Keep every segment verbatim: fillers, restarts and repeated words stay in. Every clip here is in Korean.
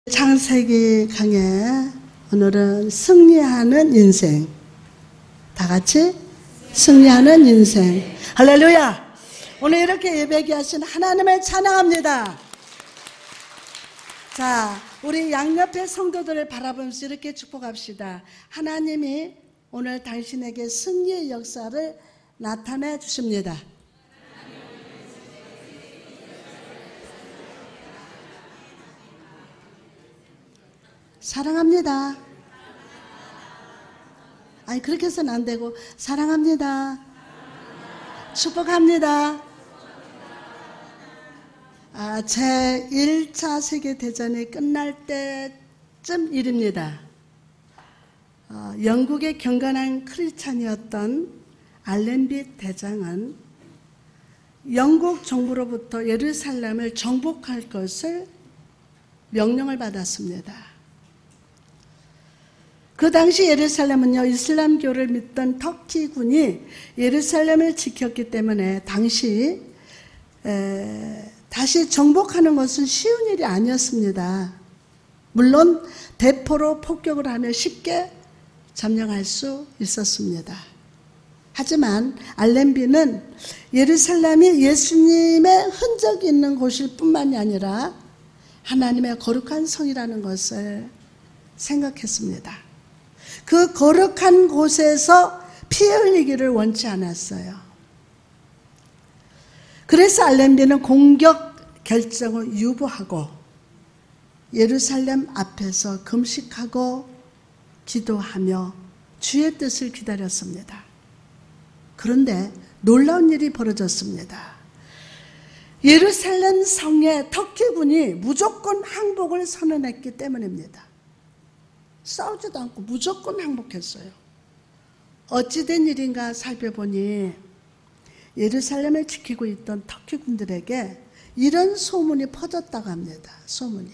창세기 강의, 오늘은 승리하는 인생. 다 같이 승리하는 인생. 할렐루야. 오늘 이렇게 예배하게 하신 하나님을 찬양합니다. 자, 우리 양옆의 성도들을 바라보면서 이렇게 축복합시다. 하나님이 오늘 당신에게 승리의 역사를 나타내 주십니다. 사랑합니다. 아니, 그렇게 해서는 안 되고, 사랑합니다. 축복합니다. 아, 제일 차 세계대전이 끝날 때쯤 일입니다. 어, 영국의 경건한 크리스찬이었던 알렌비 대장은 영국 정부로부터 예루살렘을 정복할 것을 명령을 받았습니다. 그 당시 예루살렘은요, 이슬람교를 믿던 터키군이 예루살렘을 지켰기 때문에 당시 에, 다시 정복하는 것은 쉬운 일이 아니었습니다. 물론 대포로 폭격을 하며 쉽게 점령할 수 있었습니다. 하지만 알렌비는 예루살렘이 예수님의 흔적이 있는 곳일 뿐만이 아니라 하나님의 거룩한 성이라는 것을 생각했습니다. 그 거룩한 곳에서 피 흘리기를 원치 않았어요. 그래서 알렌비는 공격 결정을 유보하고 예루살렘 앞에서 금식하고 기도하며 주의 뜻을 기다렸습니다. 그런데 놀라운 일이 벌어졌습니다. 예루살렘 성에 터키군이 무조건 항복을 선언했기 때문입니다. 싸우지도 않고 무조건 항복했어요. 어찌된 일인가 살펴보니 예루살렘을 지키고 있던 터키 군들에게 이런 소문이 퍼졌다고 합니다. 소문이.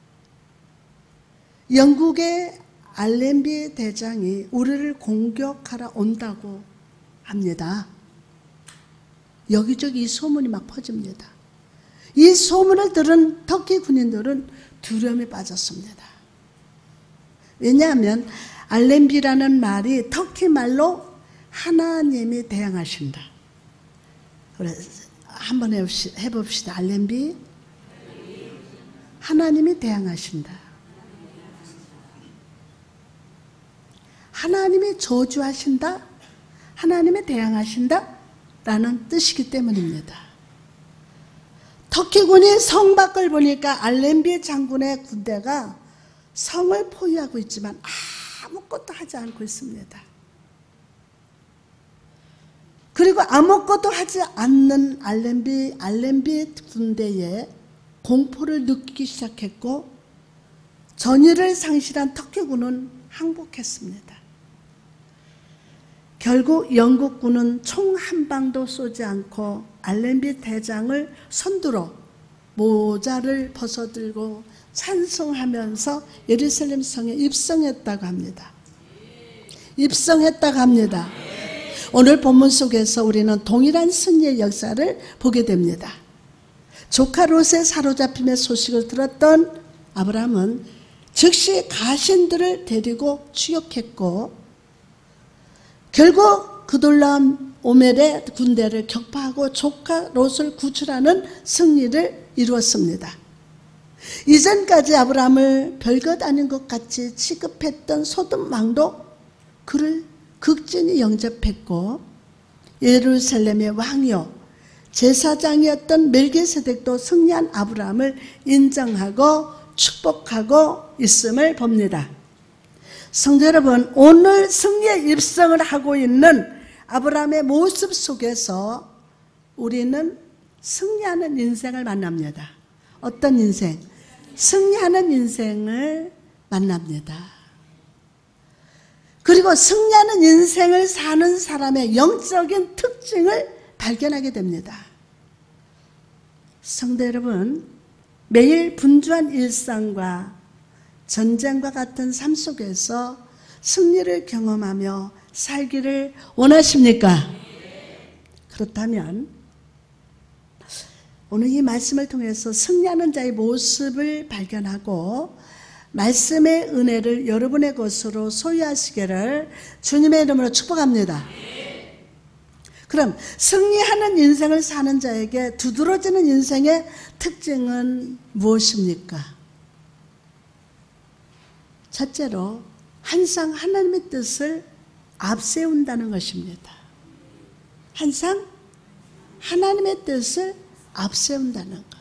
영국의 알렌비 대장이 우리를 공격하러 온다고 합니다. 여기저기 이 소문이 막 퍼집니다. 이 소문을 들은 터키 군인들은 두려움에 빠졌습니다. 왜냐하면 알렌비라는 말이 터키 말로 하나님이 대항하신다. 그래서 한번 해봅시다. 알렌비, 하나님이 대항하신다. 하나님이 저주하신다, 하나님이 대항하신다 라는 뜻이기 때문입니다. 터키군이 성 밖을 보니까 알렌비 장군의 군대가 성을 포위하고 있지만 아무것도 하지 않고 있습니다. 그리고 아무것도 하지 않는 알렌비, 알렌비 군대에 공포를 느끼기 시작했고 전의를 상실한 터키군은 항복했습니다. 결국 영국군은 총 한 방도 쏘지 않고 알렌비 대장을 선두로 모자를 벗어들고 찬송하면서 예루살렘 성에 입성했다고 합니다. 입성했다고 합니다. 오늘 본문 속에서 우리는 동일한 승리의 역사를 보게 됩니다. 조카 롯의 사로잡힘의 소식을 들었던 아브라함은 즉시 가신들을 데리고 추격했고 결국 그돌람 오멜의 군대를 격파하고 조카 롯을 구출하는 승리를 이루었습니다. 이전까지 아브라함을 별것 아닌 것 같이 취급했던 소돔 왕도 그를 극진히 영접했고 예루살렘의 왕이요 제사장이었던 멜기세덱도 승리한 아브라함을 인정하고 축복하고 있음을 봅니다. 성도 여러분, 오늘 승리의 입성을 하고 있는 아브라함의 모습 속에서 우리는 승리하는 인생을 만납니다. 어떤 인생? 승리하는 인생을 만납니다. 그리고 승리하는 인생을 사는 사람의 영적인 특징을 발견하게 됩니다. 성도 여러분, 매일 분주한 일상과 전쟁과 같은 삶 속에서 승리를 경험하며 살기를 원하십니까? 그렇다면 오늘 이 말씀을 통해서 승리하는 자의 모습을 발견하고 말씀의 은혜를 여러분의 것으로 소유하시기를 주님의 이름으로 축복합니다. 그럼 승리하는 인생을 사는 자에게 두드러지는 인생의 특징은 무엇입니까? 첫째로 항상 하나님의 뜻을 앞세운다는 것입니다. 항상 하나님의 뜻을 앞세운다는 것.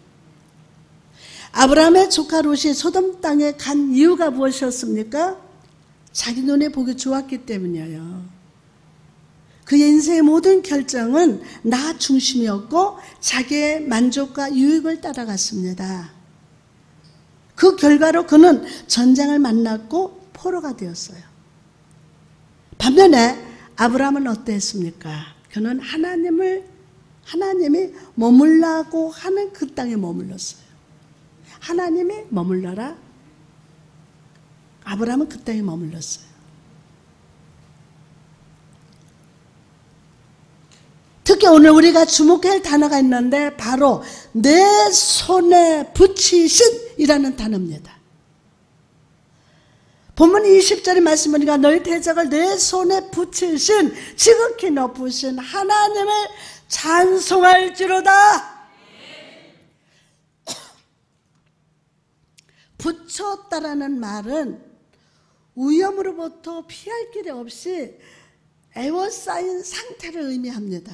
아브라함의 조카 롯이 소돔 땅에 간 이유가 무엇이었습니까? 자기 눈에 보기 좋았기 때문이에요. 그의 인생의 모든 결정은 나 중심이었고 자기의 만족과 유익을 따라갔습니다. 그 결과로 그는 전쟁을 만났고 포로가 되었어요. 반면에 아브라함은 어땠습니까? 그는 하나님을 하나님이 머물라고 하는 그 땅에 머물렀어요. 하나님이 머물러라. 아브라함은 그 땅에 머물렀어요. 특히 오늘 우리가 주목할 단어가 있는데 바로 내 손에 붙이신이라는 단어입니다. 본문 이십 절의 말씀 보니까 너희 대적을 내 손에 붙이신 지극히 높으신 하나님을 찬송할지로다. 붙였다라는 말은 위험으로부터 피할 길이 없이 에워싸인 상태를 의미합니다.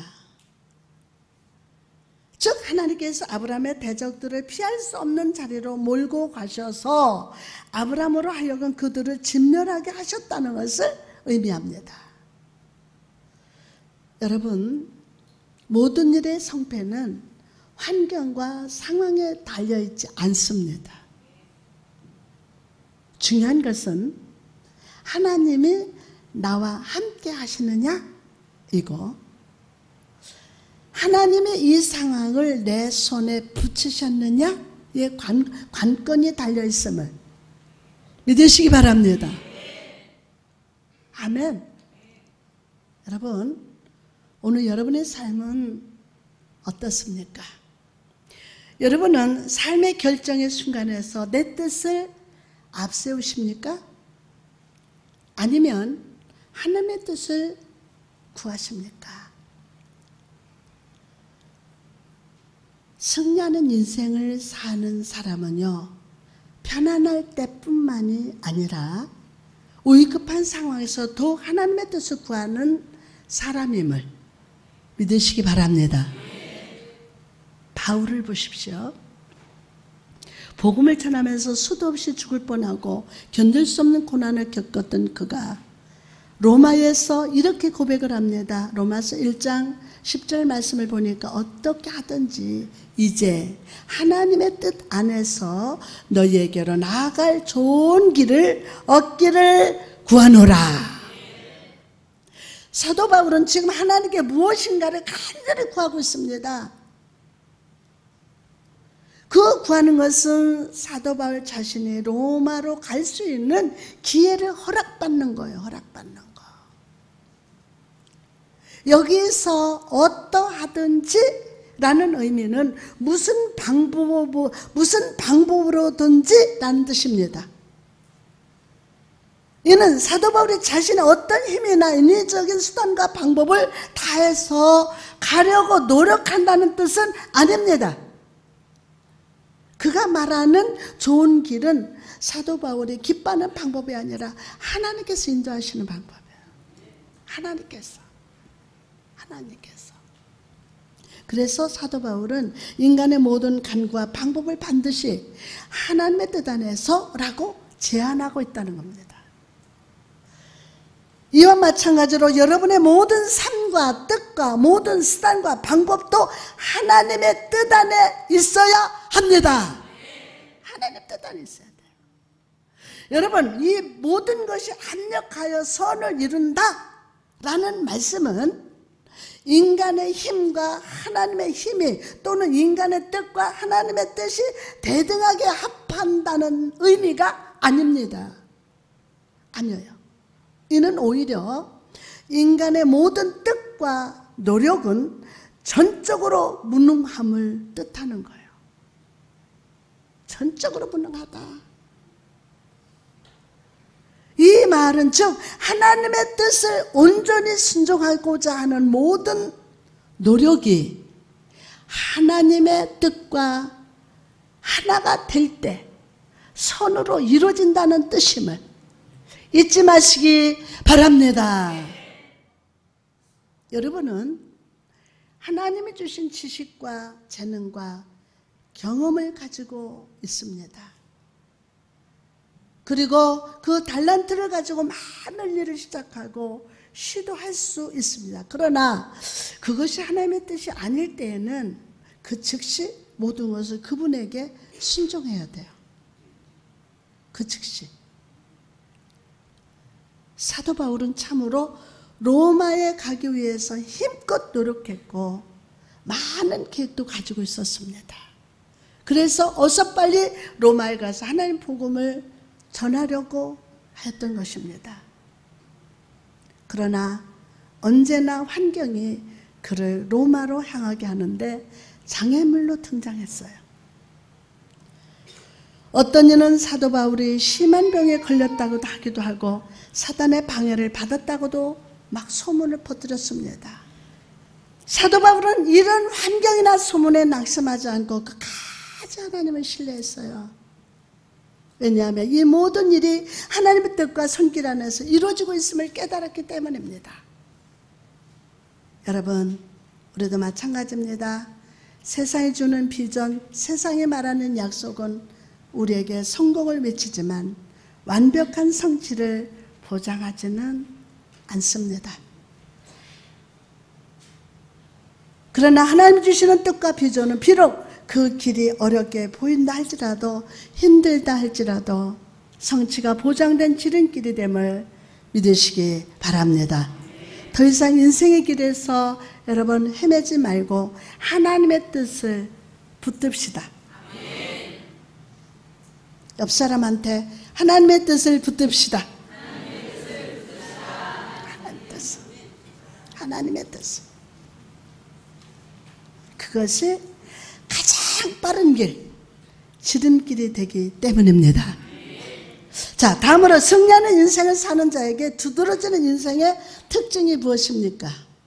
즉 하나님께서 아브라함의 대적들을 피할 수 없는 자리로 몰고 가셔서 아브라함으로 하여금 그들을 진멸하게 하셨다는 것을 의미합니다. 여러분, 모든 일의 성패는 환경과 상황에 달려있지 않습니다. 중요한 것은 하나님이 나와 함께 하시느냐 이거, 하나님이 이 상황을 내 손에 붙이셨느냐의 관, 관건이 달려있음을 믿으시기 바랍니다. 아멘. 여러분, 오늘 여러분의 삶은 어떻습니까? 여러분은 삶의 결정의 순간에서 내 뜻을 앞세우십니까? 아니면 하나님의 뜻을 구하십니까? 승리하는 인생을 사는 사람은요, 편안할 때뿐만이 아니라 위급한 상황에서 더욱 하나님의 뜻을 구하는 사람임을 믿으시기 바랍니다. 바울을 보십시오. 복음을 전하면서 수도 없이 죽을 뻔하고 견딜 수 없는 고난을 겪었던 그가 로마에서 이렇게 고백을 합니다. 로마서 일 장 십 절 말씀을 보니까 어떻게 하든지 이제 하나님의 뜻 안에서 너희에게로 나아갈 좋은 길을 얻기를 구하노라. 사도 바울은 지금 하나님께 무엇인가를 간절히 구하고 있습니다. 그 구하는 것은 사도 바울 자신이 로마로 갈 수 있는 기회를 허락받는 거예요. 허락받는 거. 여기서 어떠하든지 라는 의미는 무슨 방법, 무슨 방법으로든지 라는 뜻입니다. 이는 사도 바울이 자신의 어떤 힘이나 인위적인 수단과 방법을 다해서 가려고 노력한다는 뜻은 아닙니다. 그가 말하는 좋은 길은 사도 바울이 기뻐하는 방법이 아니라 하나님께서 인도하시는 방법이에요. 하나님께서. 하나님께서. 그래서 사도 바울은 인간의 모든 간구와 방법을 반드시 하나님의 뜻 안에서 라고 제안하고 있다는 겁니다. 이와 마찬가지로 여러분의 모든 삶과 뜻과 모든 수단과 방법도 하나님의 뜻 안에 있어야 합니다. 하나님의 뜻 안에 있어야 돼요. 여러분, 이 모든 것이 합력하여 선을 이룬다 라는 말씀은 인간의 힘과 하나님의 힘이 또는 인간의 뜻과 하나님의 뜻이 대등하게 합한다는 의미가 아닙니다. 아니에요. 이는 오히려 인간의 모든 뜻과 노력은 전적으로 무능함을 뜻하는 거예요. 전적으로 무능하다. 말은 즉 하나님의 뜻을 온전히 순종하고자 하는 모든 노력이 하나님의 뜻과 하나가 될 때 선으로 이루어진다는 뜻임을 잊지 마시기 바랍니다. 여러분은 하나님이 주신 지식과 재능과 경험을 가지고 있습니다. 그리고 그 달란트를 가지고 많은 일을 시작하고 시도할 수 있습니다. 그러나 그것이 하나님의 뜻이 아닐 때에는 그 즉시 모든 것을 그분에게 순종해야 돼요. 그 즉시. 사도 바울은 참으로 로마에 가기 위해서 힘껏 노력했고 많은 계획도 가지고 있었습니다. 그래서 어서 빨리 로마에 가서 하나님 복음을 전하려고 했던 것입니다. 그러나 언제나 환경이 그를 로마로 향하게 하는데 장애물로 등장했어요. 어떤 이는 사도 바울이 심한 병에 걸렸다고도 하기도 하고 사단의 방해를 받았다고도 막 소문을 퍼뜨렸습니다. 사도 바울은 이런 환경이나 소문에 낙심하지 않고 끝까지 하나님을 신뢰했어요. 왜냐하면 이 모든 일이 하나님의 뜻과 손길 안에서 이루어지고 있음을 깨달았기 때문입니다. 여러분, 우리도 마찬가지입니다. 세상이 주는 비전, 세상이 말하는 약속은 우리에게 성공을 외치지만 완벽한 성취를 보장하지는 않습니다. 그러나 하나님이 주시는 뜻과 비전은 비록 그 길이 어렵게 보인다 할지라도 힘들다 할지라도 성취가 보장된 지름길이 됨을 믿으시기 바랍니다. 더 이상 인생의 길에서 여러분 헤매지 말고 하나님의 뜻을 붙듭시다. 옆 사람한테 하나님의 뜻을 붙듭시다. 하나님의 뜻. 하나님의 뜻. 그것이 가장 빠른 길, 지름길이 되기 때문입니다. 자, 다음으로 승리하는 인생을 사는 자에게 두드러지는 인생의 특징이 무엇입니까?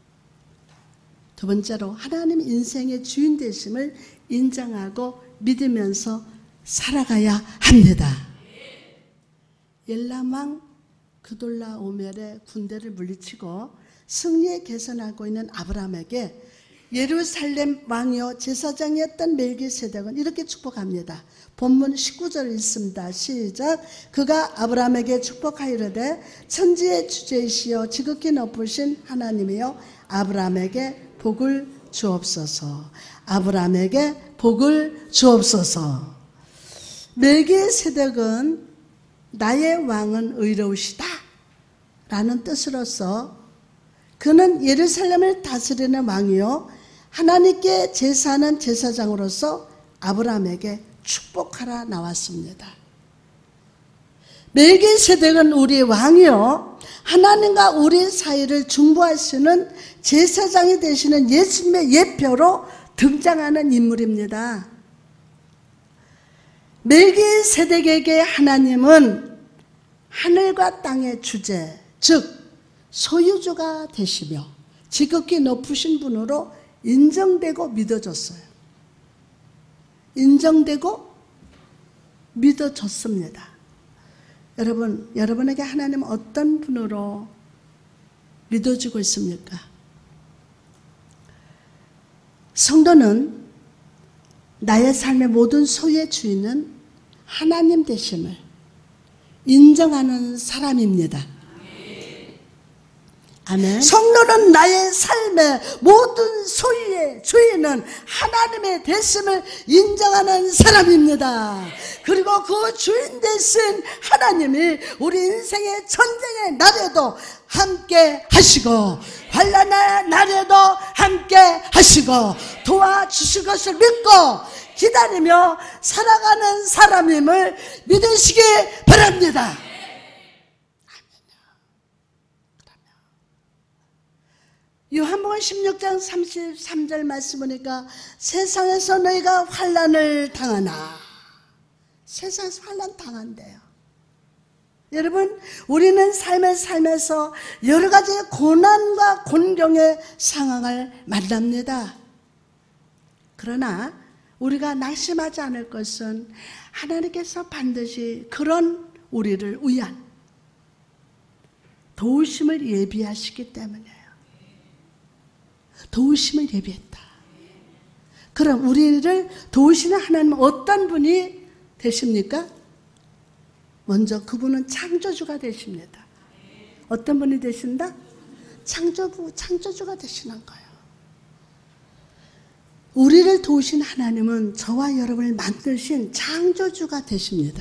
두 번째로 하나님 인생의 주인 되심을 인정하고 믿으면서 살아가야 합니다. 엘람왕 그돌라오멜의 군대를 물리치고 승리에 개선하고 있는 아브라함에게 예루살렘 왕이요 제사장이었던 멜기세덱은 이렇게 축복합니다. 본문 십구 절 읽습니다. 시작. 그가 아브라함에게 축복하이르되 천지의 주제이시여 지극히 높으신 하나님이여 아브라함에게 복을 주옵소서. 아브라함에게 복을 주옵소서. 멜기세덱은 나의 왕은 의로우시다 라는 뜻으로서 그는 예루살렘을 다스리는 왕이요 하나님께 제사하는 제사장으로서 아브라함에게 축복하라 나왔습니다. 멜기세덱은 우리 왕이요 하나님과 우리 사이를 중보하시는 제사장이 되시는 예수님의 예표로 등장하는 인물입니다. 멜기세덱에게 하나님은 하늘과 땅의 주제, 즉 소유주가 되시며 지극히 높으신 분으로 인정되고 믿어졌어요. 인정되고 믿어졌습니다. 여러분, 여러분에게 하나님은 어떤 분으로 믿어지고 있습니까? 성도는 나의 삶의 모든 소유의 주인은 하나님 되심을 인정하는 사람입니다. 아멘. 성도는 나의 삶의 모든 소유의 주인은 하나님의 되심을 인정하는 사람입니다. 그리고 그 주인 되신 하나님이 우리 인생의 전쟁의 날에도 함께 하시고 환난의 날에도 함께 하시고 도와주실 것을 믿고 기다리며 살아가는 사람임을 믿으시기 바랍니다. 요한복음 십육 장 삼십삼 절 말씀 보니까 세상에서 너희가 환난을 당하나, 세상에서 환난 당한대요. 여러분, 우리는 삶을 살면서 여러 가지 고난과 곤경의 상황을 만납니다. 그러나 우리가 낙심하지 않을 것은 하나님께서 반드시 그런 우리를 위한 도우심을 예비하시기 때문이에요. 도우심을 예비했다. 그럼 우리를 도우시는 하나님은 어떤 분이 되십니까? 먼저 그분은 창조주가 되십니다. 어떤 분이 되신다? 창조주, 창조주가 되시는 거예요. 우리를 도우신 하나님은 저와 여러분을 만드신 창조주가 되십니다.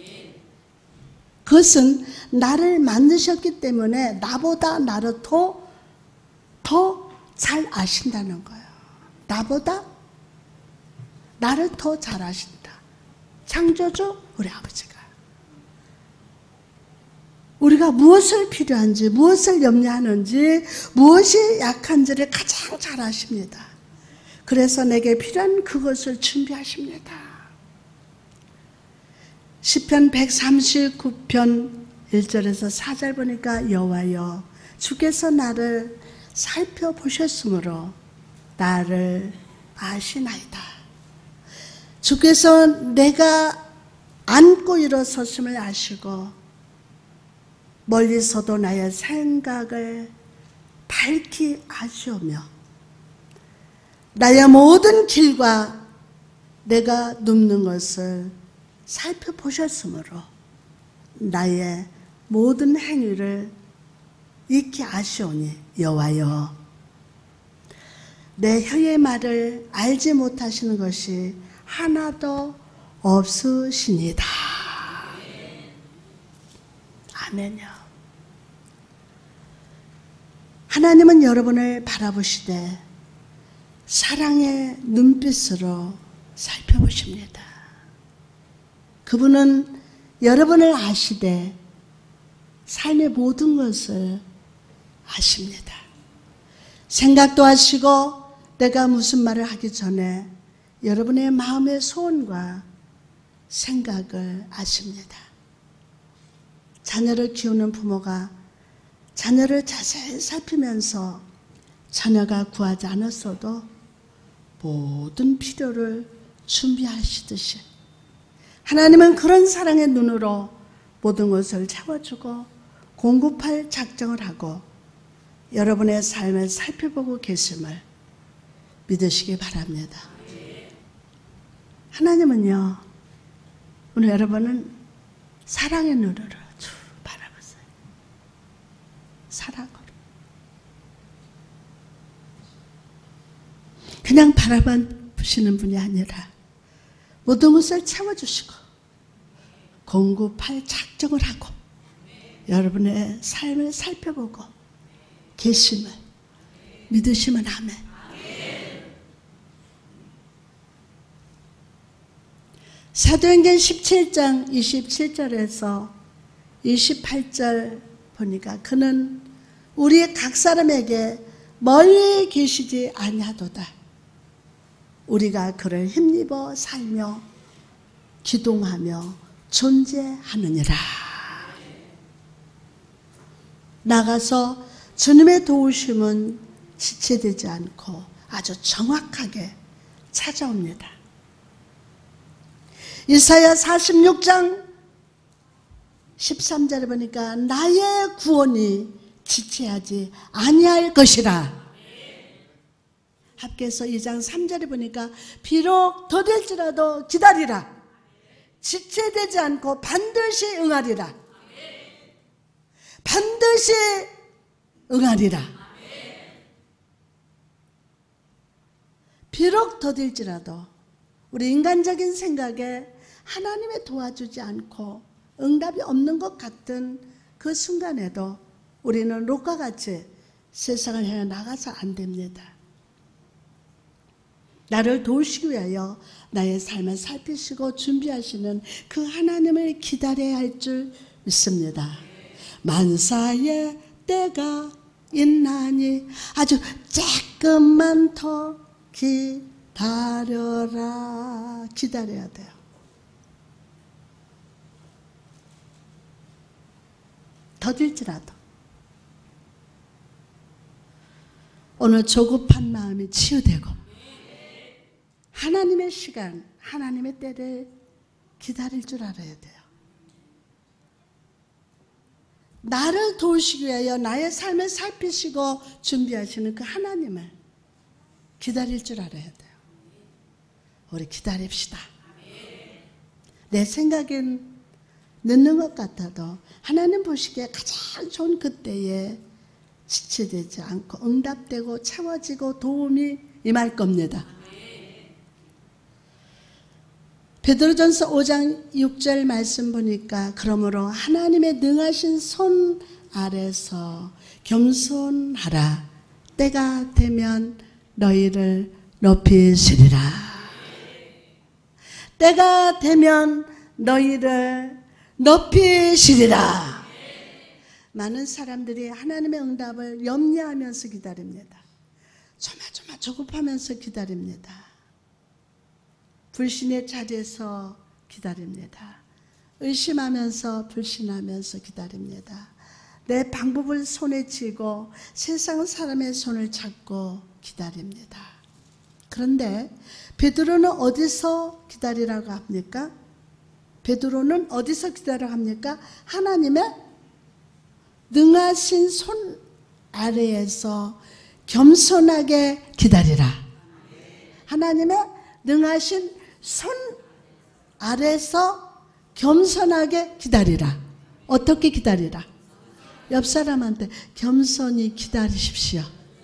그것은 나를 만드셨기 때문에 나보다 나를 더, 더 잘 아신다는 거예요. 나보다 나를 더 잘 아신다. 창조주 우리 아버지가. 우리가 무엇을 필요한지, 무엇을 염려하는지, 무엇이 약한지를 가장 잘 아십니다. 그래서 내게 필요한 그것을 준비하십니다. 시편 백삼십구 편 일 절에서 사 절 보니까 여호와여 주께서 나를 살펴보셨으므로 나를 아시나이다. 주께서 내가 앉고 일어섰음을 아시고 멀리서도 나의 생각을 밝히 아시오며 나의 모든 길과 내가 눕는 것을 살펴보셨으므로 나의 모든 행위를 익히 아시오니 여호와여 내 혀의 말을 알지 못하시는 것이 하나도 없으시니다. 아멘요. 하나님은 여러분을 바라보시되 사랑의 눈빛으로 살펴보십니다. 그분은 여러분을 아시되 삶의 모든 것을 아십니다. 생각도 하시고 내가 무슨 말을 하기 전에 여러분의 마음의 소원과 생각을 아십니다. 자녀를 키우는 부모가 자녀를 자세히 살피면서 자녀가 구하지 않았어도 모든 필요를 준비하시듯이 하나님은 그런 사랑의 눈으로 모든 것을 채워주고 공급할 작정을 하고 여러분의 삶을 살펴보고 계심을 믿으시기 바랍니다. 하나님은요, 오늘 여러분은 사랑의 눈으로 쭉 바라보세요. 사랑으로. 그냥 바라보시는 분이 아니라 모든 것을 채워주시고 공급할 작정을 하고 여러분의 삶을 살펴보고 계심을 믿으시면 아멘. 사도행전 십칠 장 이십칠 절에서 이십팔 절 보니까 그는 우리 각 사람에게 멀리 계시지 아니하도다. 우리가 그를 힘입어 살며 기동하며 존재하느니라. 나가서 주님의 도우심은 지체되지 않고 아주 정확하게 찾아옵니다. 이사야 사십육 장 십삼 절에 보니까 나의 구원이 지체하지 아니할 것이라. 합계서 이 장 삼 절에 보니까 비록 더딜지라도 기다리라. 지체되지 않고 반드시 응하리라. 반드시 응하리라. 비록 더딜지라도 우리 인간적인 생각에 하나님의 도와주지 않고 응답이 없는 것 같은 그 순간에도 우리는 롯과 같이 세상을 헤어나가서 안 됩니다. 나를 도우시기 위하여 나의 삶을 살피시고 준비하시는 그 하나님을 기다려야 할 줄 믿습니다. 만사의 때가 있나니 아주 조금만 더 기다려라. 기다려야 돼요. 더딜지라도 오늘 조급한 마음이 치유되고 하나님의 시간, 하나님의 때를 기다릴 줄 알아야 돼요. 나를 도우시기 위하여 나의 삶을 살피시고 준비하시는 그 하나님을 기다릴 줄 알아야 돼요. 우리 기다립시다. 내 생각엔 늦는 것 같아도 하나님 보시기에 가장 좋은 그때에 지체되지 않고 응답되고 채워지고 도움이 임할 겁니다. 베드로전서 오 장 육 절 말씀 보니까 그러므로 하나님의 능하신 손 아래서 겸손하라. 때가 되면 너희를 높이시리라. 때가 되면 너희를 높이시리라. 많은 사람들이 하나님의 응답을 염려하면서 기다립니다. 조마조마 조급하면서 기다립니다. 불신의 자리에서 기다립니다. 의심하면서 불신하면서 기다립니다. 내 방법을 손에 쥐고 세상 사람의 손을 잡고 기다립니다. 그런데 베드로는 어디서 기다리라고 합니까? 베드로는 어디서 기다리라고 합니까? 하나님의 능하신 손 아래에서 겸손하게 기다리라. 하나님의 능하신 손 아래서 겸손하게 기다리라. 어떻게 기다리라? 옆 사람한테 겸손히 기다리십시오.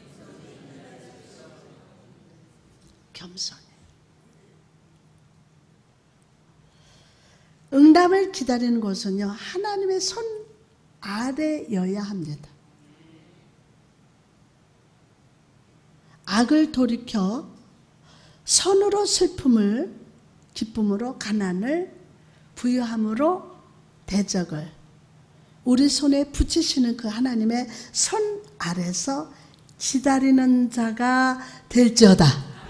겸손히. 응답을 기다리는 것은요, 하나님의 손 아래여야 합니다. 악을 돌이켜 선으로 슬픔을, 기쁨으로 가난을, 부유함으로 대적을 우리 손에 붙이시는 그 하나님의 손 아래서 기다리는 자가 될지어다.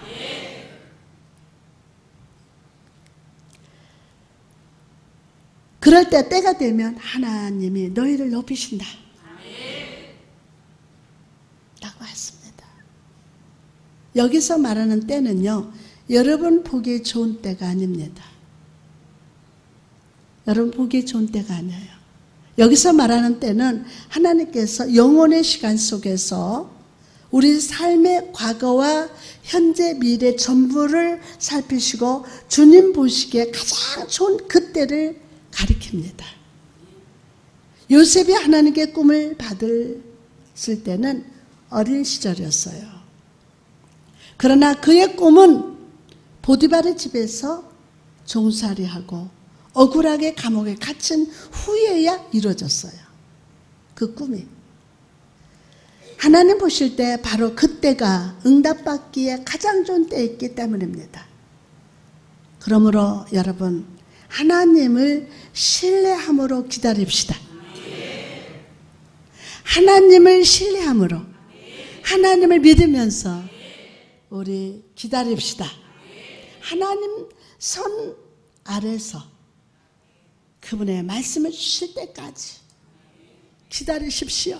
그럴 때 때가 되면 하나님이 너희를 높이신다. 라고 했습니다. 여기서 말하는 때는요, 여러분 보기 좋은 때가 아닙니다. 여러분 보기 좋은 때가 아니에요. 여기서 말하는 때는 하나님께서 영혼의 시간 속에서 우리 삶의 과거와 현재, 미래 전부를 살피시고 주님 보시기에 가장 좋은 그때를 가리킵니다. 요셉이 하나님께 꿈을 받았을 때는 어린 시절이었어요. 그러나 그의 꿈은 보디발의 집에서 종살이하고 억울하게 감옥에 갇힌 후에야 이루어졌어요. 그 꿈이. 하나님 보실 때 바로 그때가 응답받기에 가장 좋은 때였기 때문입니다. 그러므로 여러분, 하나님을 신뢰함으로 기다립시다. 하나님을 신뢰함으로, 하나님을 믿으면서 우리 기다립시다. 하나님 손 아래서 그분의 말씀을 주실 때까지 기다리십시오.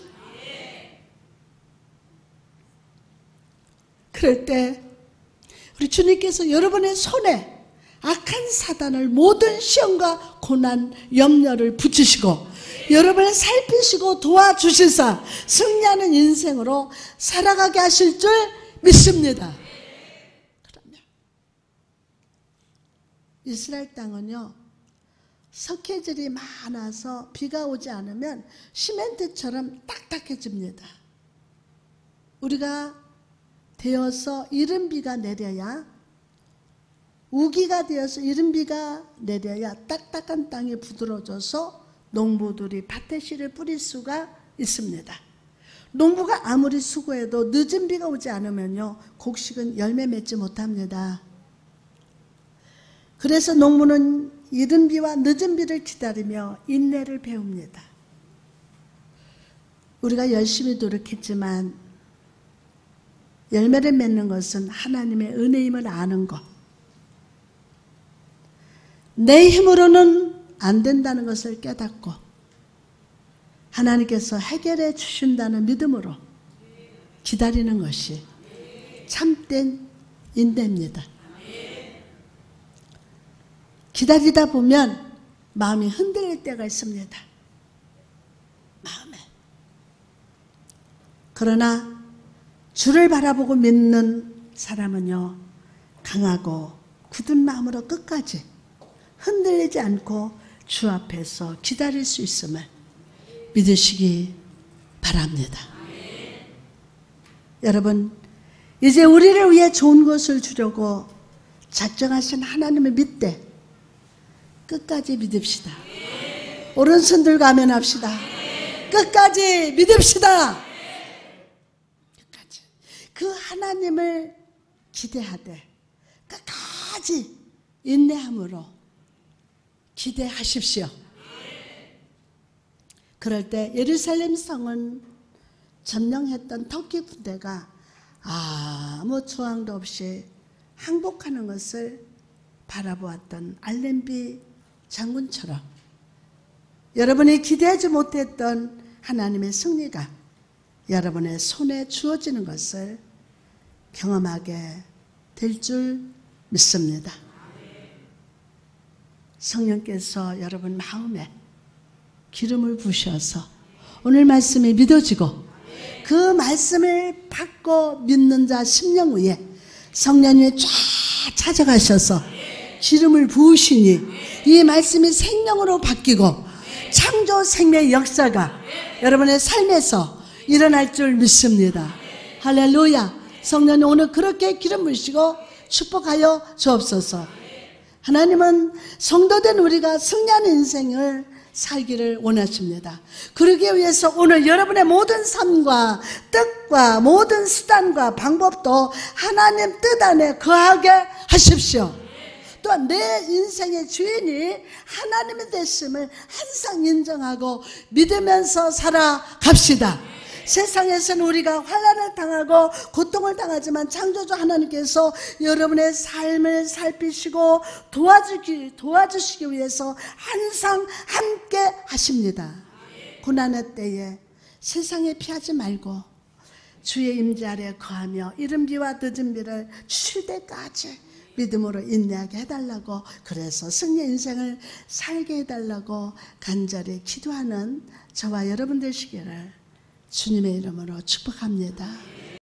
그럴 때 우리 주님께서 여러분의 손에 악한 사단을 모든 시험과 고난, 염려를 붙이시고 여러분을 살피시고 도와주시사 승리하는 인생으로 살아가게 하실 줄 믿습니다. 그러면 이스라엘 땅은요, 석회질이 많아서 비가 오지 않으면 시멘트처럼 딱딱해집니다. 우리가 되어서 이른 비가 내려야, 우기가 되어서 이른 비가 내려야 딱딱한 땅이 부드러워져서 농부들이 밭에 씨를 뿌릴 수가 있습니다. 농부가 아무리 수고해도 늦은 비가 오지 않으면요, 곡식은 열매 맺지 못합니다. 그래서 농부는 이른 비와 늦은 비를 기다리며 인내를 배웁니다. 우리가 열심히 노력했지만 열매를 맺는 것은 하나님의 은혜임을 아는 것, 내 힘으로는 안 된다는 것을 깨닫고 하나님께서 해결해 주신다는 믿음으로 기다리는 것이 참된 인내입니다. 기다리다 보면 마음이 흔들릴 때가 있습니다. 마음에. 그러나 주를 바라보고 믿는 사람은요, 강하고 굳은 마음으로 끝까지 흔들리지 않고 주 앞에서 기다릴 수 있음을 믿으시기 바랍니다. 여러분, 이제 우리를 위해 좋은 것을 주려고 작정하신 하나님을 믿되 끝까지 믿읍시다. 오른손 들고 아멘합시다. 끝까지 믿읍시다. 끝까지. 그 하나님을 기대하되 끝까지 인내함으로 기대하십시오. 그럴 때 예루살렘 성은 점령했던 터키 군대가 아무 저항도 없이 항복하는 것을 바라보았던 알렘비 장군처럼 여러분이 기대하지 못했던 하나님의 승리가 여러분의 손에 주어지는 것을 경험하게 될 줄 믿습니다. 성령께서 여러분 마음에 기름을 부으셔서 오늘 말씀이 믿어지고 그 말씀을 받고 믿는 자 심령 위에 성령님이 쫙 찾아가셔서 기름을 부으시니 이 말씀이 생명으로 바뀌고 창조 생명의 역사가 여러분의 삶에서 일어날 줄 믿습니다. 할렐루야. 성령님 오늘 그렇게 기름 부으시고 축복하여 주옵소서. 하나님은 성도된 우리가 승리하는 인생을 살기를 원하십니다. 그러기 위해서 오늘 여러분의 모든 삶과 뜻과 모든 수단과 방법도 하나님 뜻 안에 거하게 하십시오. 또한 내 인생의 주인이 하나님이 되심을 항상 인정하고 믿으면서 살아갑시다. 세상에서는 우리가 환난을 당하고 고통을 당하지만 창조주 하나님께서 여러분의 삶을 살피시고 도와주기, 도와주시기 위해서 항상 함께 하십니다. 고난의 때에 세상에 피하지 말고 주의 임재 아래 거하며 이른 비와 늦은 비를 주실 때까지 믿음으로 인내하게 해달라고, 그래서 승리 인생을 살게 해달라고 간절히 기도하는 저와 여러분 되시기를 주님의 이름으로 축복합니다.